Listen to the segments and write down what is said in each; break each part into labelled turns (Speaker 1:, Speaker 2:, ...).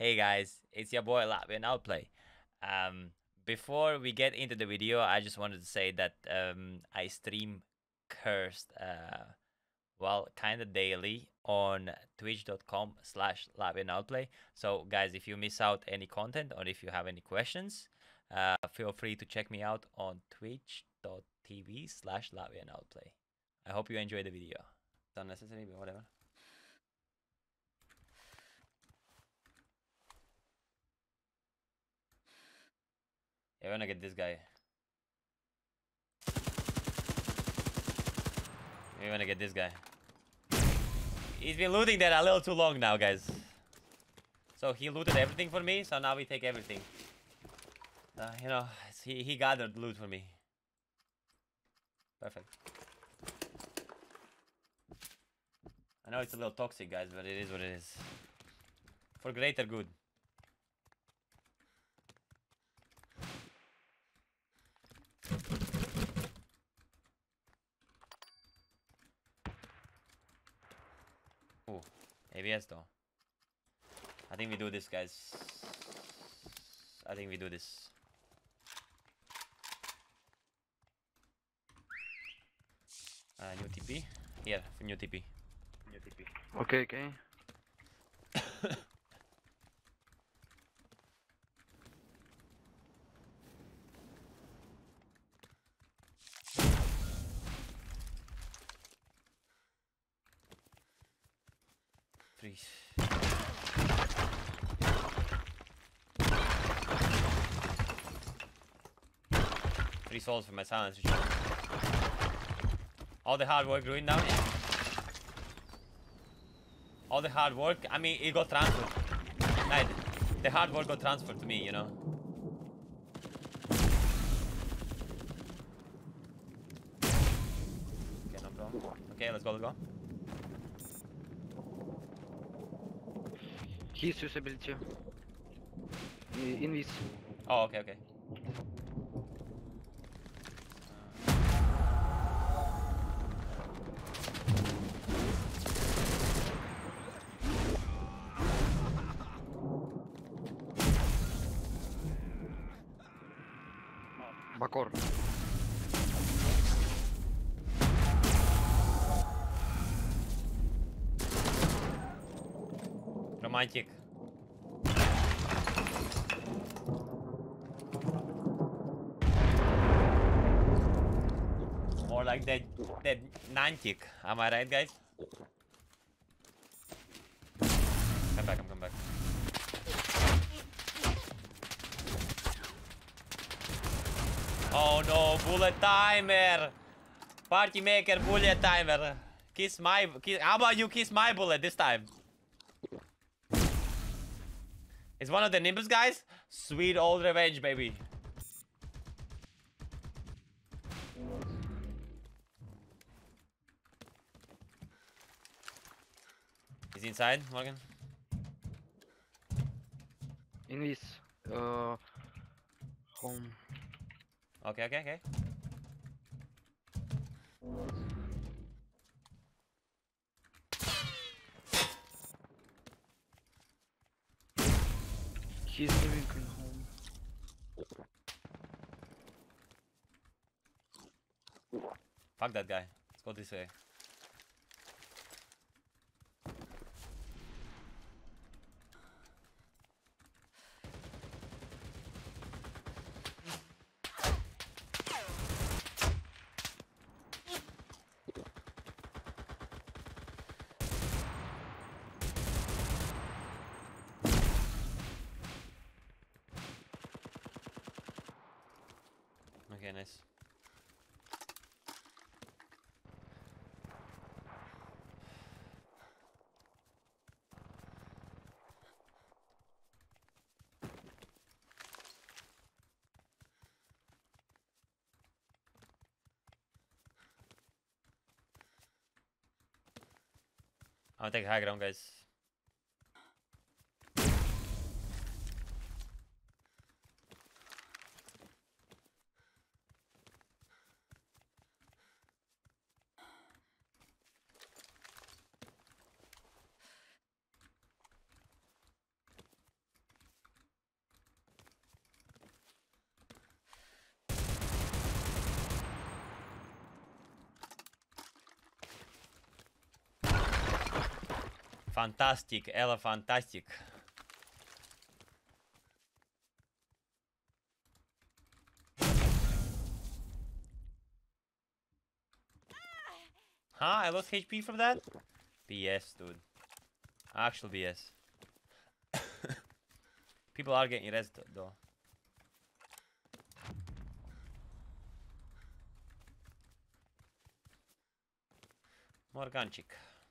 Speaker 1: Hey guys, it's your boy Latvian Outplay. Before we get into the video, I just wanted to say that I stream cursed, well, kind of daily on twitch.com/Latvian Outplay. So guys, if you miss out any content or if you have any questions, feel free to check me out on twitch.tv/Latvian Outplay. I hope you enjoy the video. It's unnecessary, but whatever. Yeah, we're gonna get this guy. We're gonna get this guy. He's been looting that a little too long now, guys. So he looted everything for me, so now we take everything. You know, he gathered loot for me. Perfect. I know it's a little toxic, guys, but it is what it is. For greater good. Ooh, ABS though. I think we do this, guys. I think we do this. New TP. Here, new TP. New TP.
Speaker 2: Okay, okay.
Speaker 1: Freeze. Three souls for my silence. All the hard work ruined now. All the hard work, I mean, it got transferred. Like, the hard work got transferred to me, you know. Okay, no problem. Okay, let's go, let's go.
Speaker 2: His usability. Invis.
Speaker 1: Oh, okay, okay.
Speaker 2: Bakor.
Speaker 1: Romantic. More like that Nantic. Am I right, guys? Come back, come back. Oh no, bullet timer! Party maker bullet timer. Kiss my... how about you kiss my bullet this time? It's one of the Nimbus guys? Sweet old revenge, baby. He's inside, Morgan.
Speaker 2: Invis. Home.
Speaker 1: Okay, okay, okay.
Speaker 2: He's living in home.
Speaker 1: Fuck that guy. Let's go this way. Okay, nice. I'm gonna take high ground, guys. Fantastic, fantastic. Huh? I lost HP from that? BS, dude. Actual BS. People are getting rezzed though. Morganchik.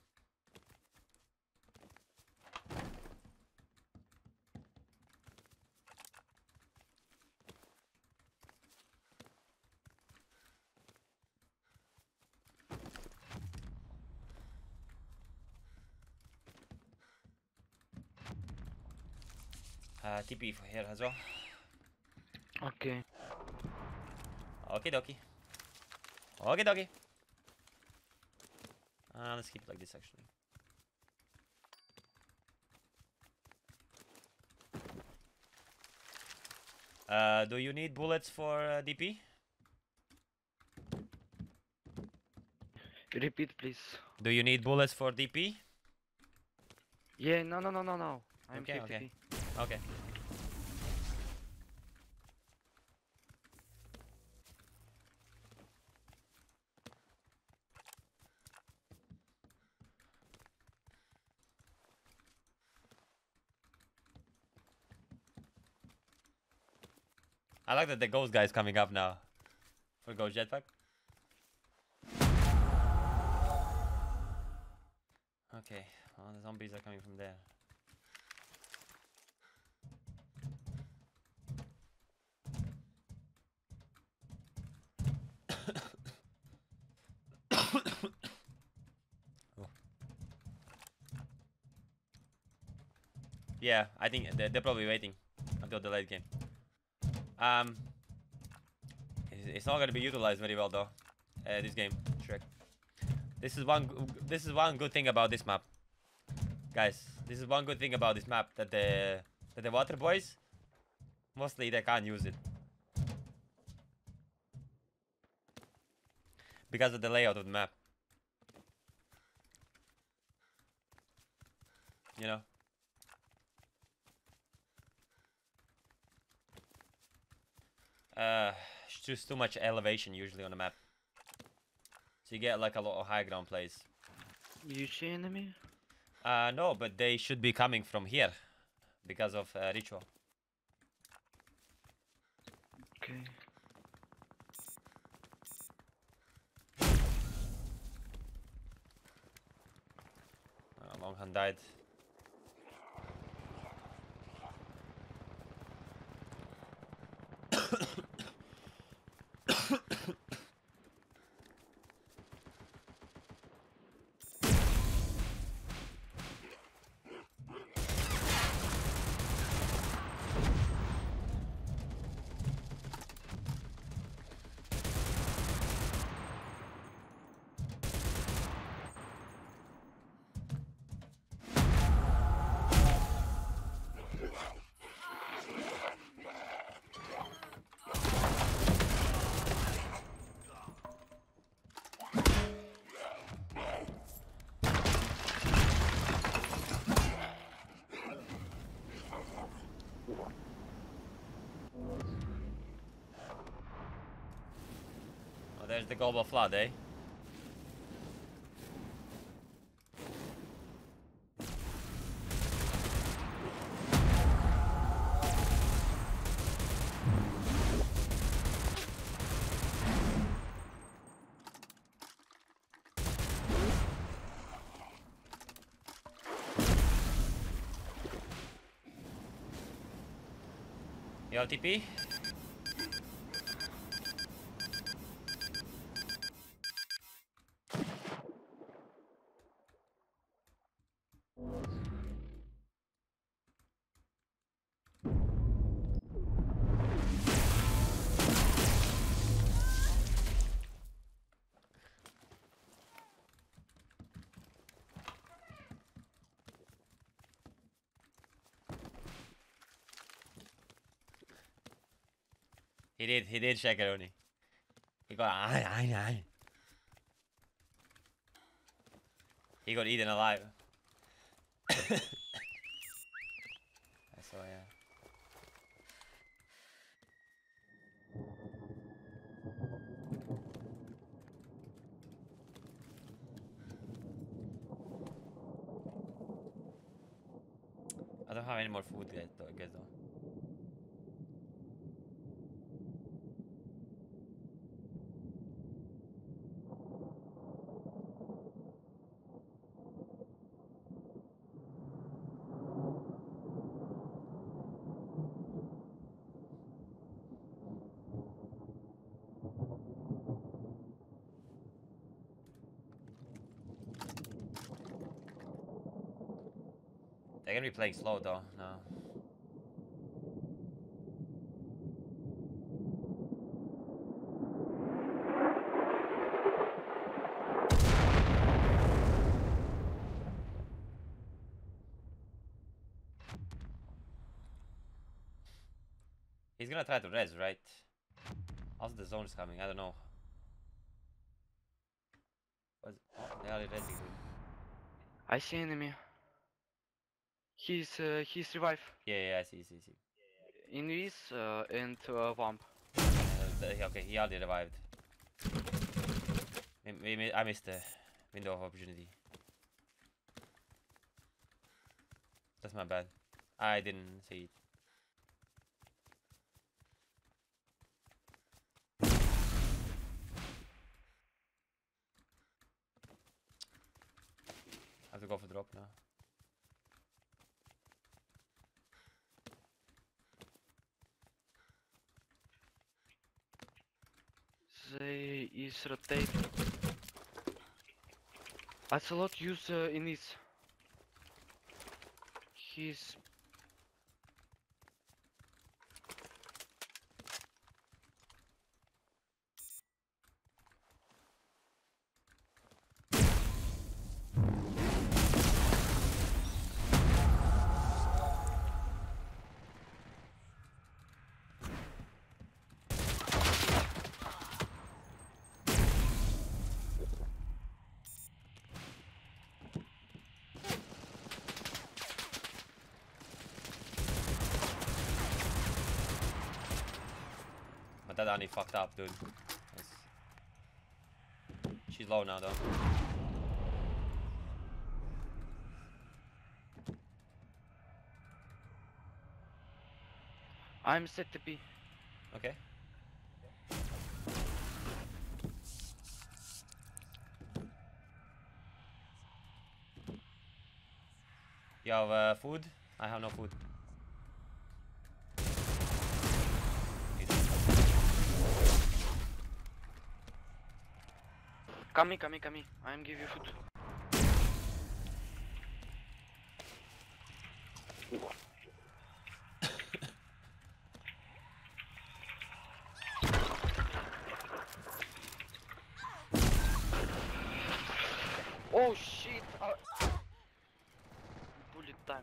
Speaker 1: TP for here as well.
Speaker 2: Okay.
Speaker 1: Okie dokie. Okie dokie. Let's keep it like this actually. Do you need bullets for DP?
Speaker 2: Repeat, please.
Speaker 1: Do you need bullets for DP?
Speaker 2: Yeah, no. I'm
Speaker 1: Okay,
Speaker 2: 50
Speaker 1: okay. Okay. I like that the ghost guy is coming up now. For ghost jetpack. Okay, well, the zombies are coming from there. Oh. Yeah, I think they're probably waiting until the late game. It's not gonna be utilized very well though. This game, Shrek. This is one good thing about this map, guys. This is one good thing about this map, that the water boys mostly they can't use it because of the layout of the map. You know. It's just too much elevation usually on the map, so you get like a lot of high ground plays.
Speaker 2: You see enemy?
Speaker 1: No, but they should be coming from here because of ritual.
Speaker 2: Okay.
Speaker 1: Longhand died. Oh, there's the global flood, eh? Yo, TP? He did check it only. He got aye. He got eaten alive. I saw, yeah. I don't have any more food yet, though, I guess, though. They're gonna be playing slow, though, no. He's gonna try to res, right? Also, the zone is coming, I don't know. Oh, they are resing, dude.
Speaker 2: I see enemy. He's revived.
Speaker 1: Yeah, I see.
Speaker 2: Invis and vamp.
Speaker 1: Okay, he already revived. I missed the window of opportunity. That's my bad. I didn't see it. I have to go for drop now.
Speaker 2: They is rotate. Axolot use Invis. He's
Speaker 1: But that Annie fucked up, dude. She's low now, though.
Speaker 2: I'm set to be.
Speaker 1: Okay. You have food? I have no food.
Speaker 2: Come me. I'm give you food. Oh shit! Bullet time.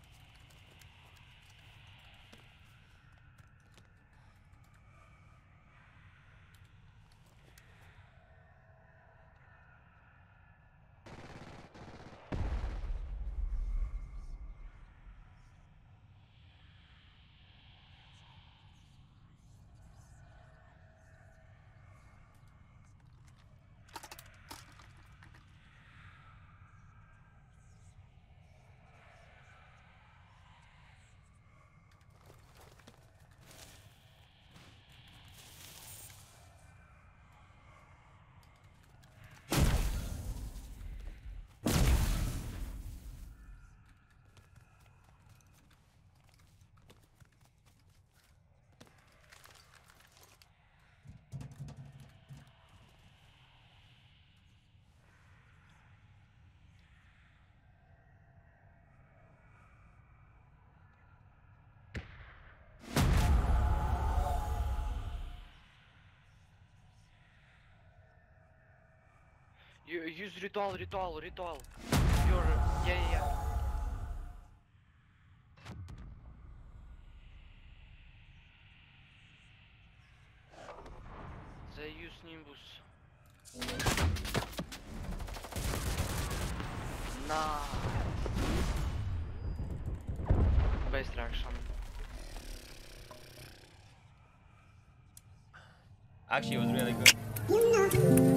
Speaker 2: You use ritual. Your yeah. They use Nimbus. Nah. extraction.
Speaker 1: Actually, it was really good.